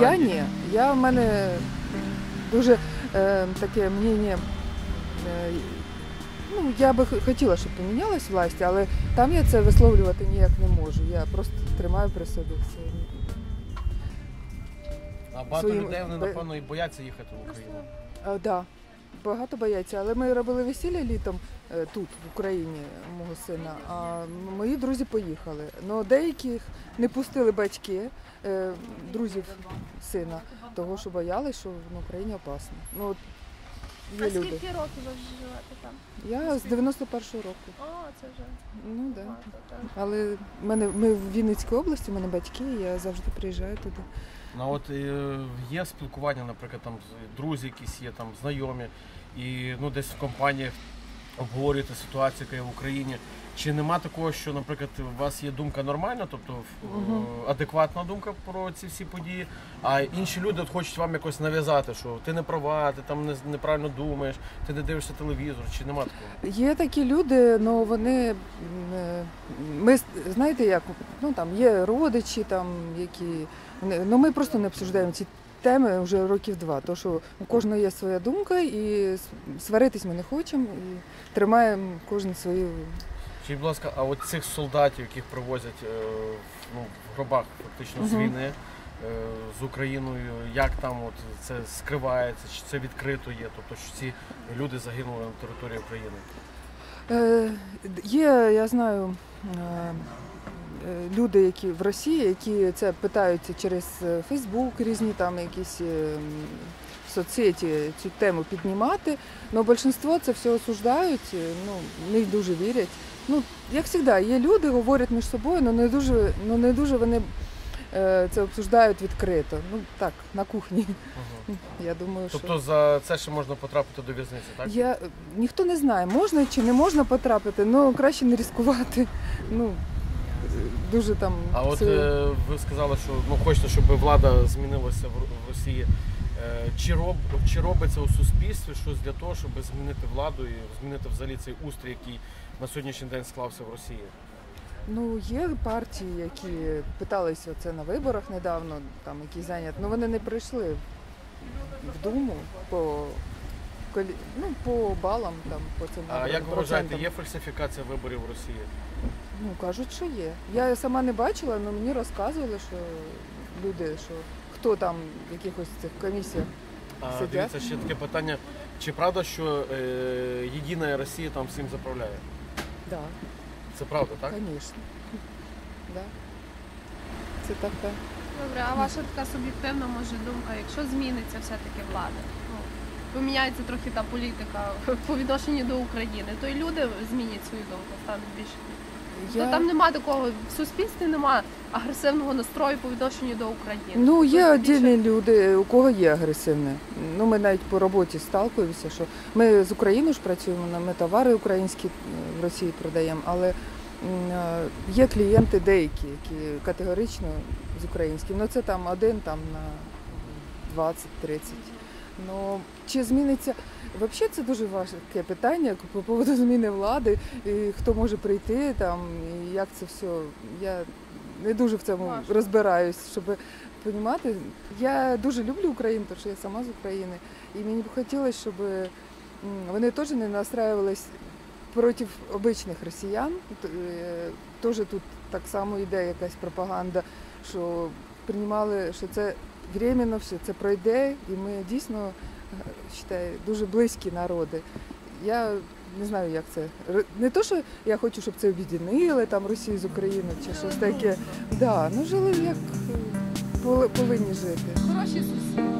Я ні. В мене дуже таке мнення. Ну, я би хотіла, щоб помінялась власть, але там я це висловлювати ніяк не можу. Я просто тримаю при собі все. А багато людей, вони, напевно, і бояться їхати в Україну. Так, да, багато бояться. Але ми робили весілля літом тут, в Україні, мого сина, а мої друзі поїхали. Но деяких не пустили батьки, друзів сина, того, що боялися, що в Україні опасно. Ну, А скільки років ви вже живете там? Я з 91-го року. О, це вже Ну, да. багато, так. Але ми в Вінницькій області, у мене батьки, я завжди приїжджаю туди. Ну от є спілкування, наприклад, там друзі якісь є, там знайомі, і ну десь в компаніях обговорюєте ситуацію, яка є в Україні. Чи нема такого, що, наприклад, у вас є думка нормальна, тобто адекватна думка про ці всі події, а інші люди от хочуть вам якось нав'язати, що ти не права, ти там неправильно думаєш, ти не дивишся телевізор, чи нема такого? Є такі люди, але вони, ми, знаєте як, ну там є родичі, там, які, ну ми просто не обсуждаємо ці теми вже років 2, тому що у кожного є своя думка і сваритись ми не хочемо, і тримаємо кожен свою. Скажіть, будь ласка, а от цих солдатів, яких привозять ну, в гробах фактично з війни з Україною, як там от це скривається, чи це відкрито є, тобто що ці люди загинули на території України? Є, я знаю, люди, які в Росії, які це питаються через Фейсбук, різні там якісь соцсеті цю тему піднімати, але більшість це все осуждають, ну, в них дуже вірять. Ну, як завжди, є люди, говорять між собою, але не дуже вони це обсуждають відкрито. Ну так, на кухні. Я думаю, тобто що... за це ще можна потрапити до в'язниці, так? Ніхто не знає, можна чи не можна потрапити, але краще не ризикувати. Ну, дуже там... А от ви сказали, що ну, хочете, щоб влада змінилася в Росії. Чи робиться у суспільстві щось для того, щоб змінити владу і змінити взагалі цей устрій, який на сьогоднішній день склався в Росії? Ну, є партії, які питалися це на виборах недавно, там які зайняті, але вони не прийшли в Думу по балам, там, по цим. А як ви вважаєте, є фальсифікація виборів в Росії? Ну, кажуть, що є. Я сама не бачила, але мені розказували, що люди, що хто там в якихось цих комісіях сидять. Дивіться, ще таке питання. Чи правда, що Єдина Росія там всім заправляє? Так. Да. Це правда, так? Звісно. Да. Це так, так. Добре, а ваша така суб'єктивна, може, думка, якщо зміниться все-таки влада, ну, поміняється трохи та політика по відношенню до України, то і люди змінять свою думку, стануть більше. То там немає такого, в суспільстві немає агресивного настрою по відношенню до України. Ну, є віддільні люди, у кого є агресивне. Ну, ми навіть по роботі сталкуємося, що ми з Україною ж працюємо, ми товари українські в Росії продаємо, але є клієнти деякі, які категорично з українським. Ну, це там один там на 20-30. Ну, чи зміниться? Взагалі це дуже важке питання по поводу зміни влади, і хто може прийти там, і як це все. Я не дуже в цьому розбираюсь, щоб розуміти. Я дуже люблю Україну, тому що я сама з України. І мені б хотілося, щоб вони теж не настраювалися проти обичних росіян. Теж тут так само йде якась пропаганда, що приймали, що це временно все, це пройде, і ми дійсно, вважаю, дуже близькі народи. Я не знаю, як це. Не то, що я хочу, щоб це об'єднали, там, Росію з Україною, чи щось таке. Да, ну жили як повинні жити. Хороші сусіди.